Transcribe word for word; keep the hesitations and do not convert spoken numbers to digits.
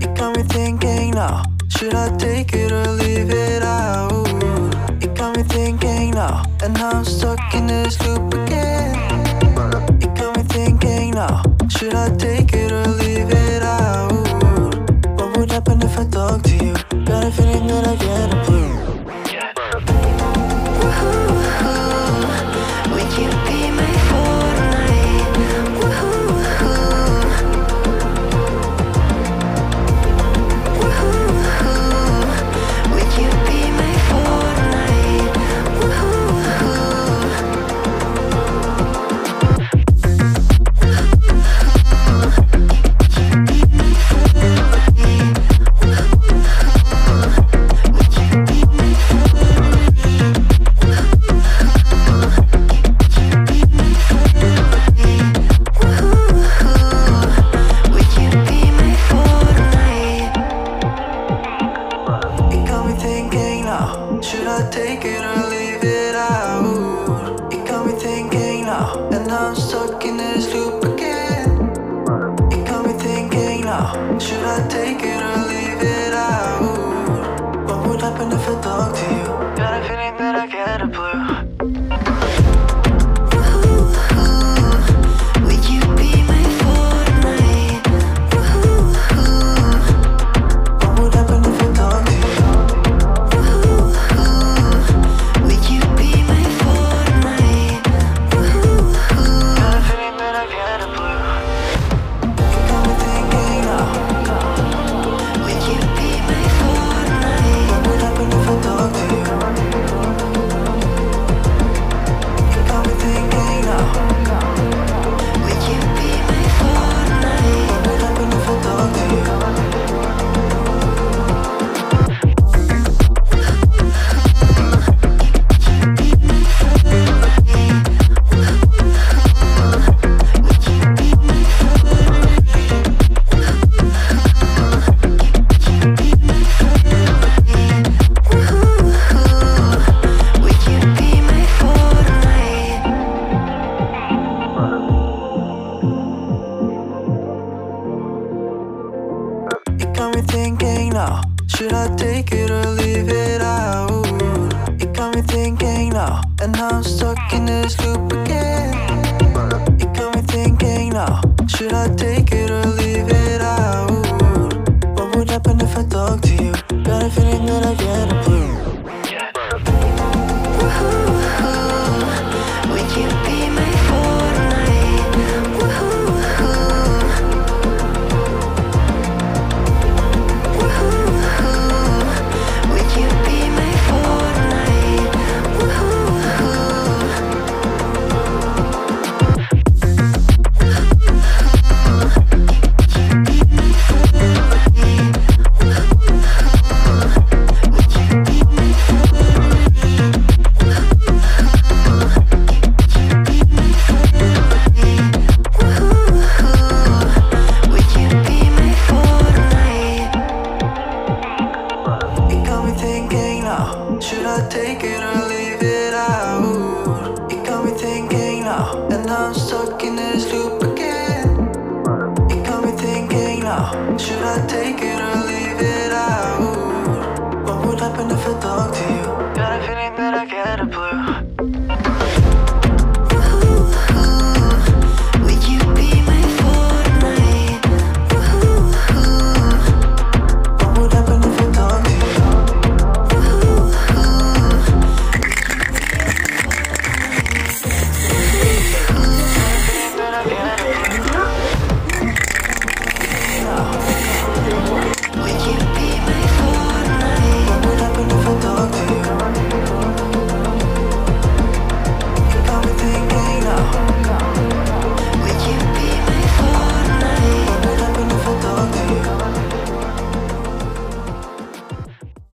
It got me thinking now, should I take it or leave it out? It got me thinking now, and now I'm stuck in this loop again. It got me thinking now, should I take it or leave it out? What would happen if I talk to you? Got a feeling that I get a clue. Would you be my Fortnite? Woohoo! Would you be my Fortnite? Should I take it or leave it out? It got me thinking now, and now I'm stuck in this loop again. It got me thinking now, should I take it or leave it out? What would happen if I talk to you? Got a feeling that I get a blue. Should I take it or leave it out? It got me thinking now, and now I'm stuck in this loop again. It got me thinking now, should I take it or leave it out? What would happen if I talk